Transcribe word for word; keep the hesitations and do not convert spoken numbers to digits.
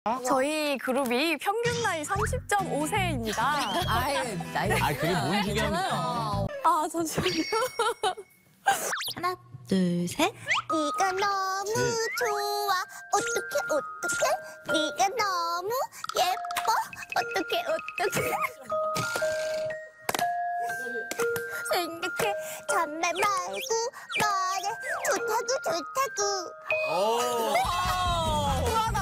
저희 그룹이 평균 나이 삼십 점 오 세입니다. 아예 나이. 아, 그게 뭔 중요합니까? 아, 잠시만요. 하나, 둘, 셋. 네가 너무 좋아. 어떡해 어떡해. 네가 너무 예뻐. 어떡해 어떡해. 생각해 잔말 말고 말해. 좋다고 좋다고. 오. 우와, 나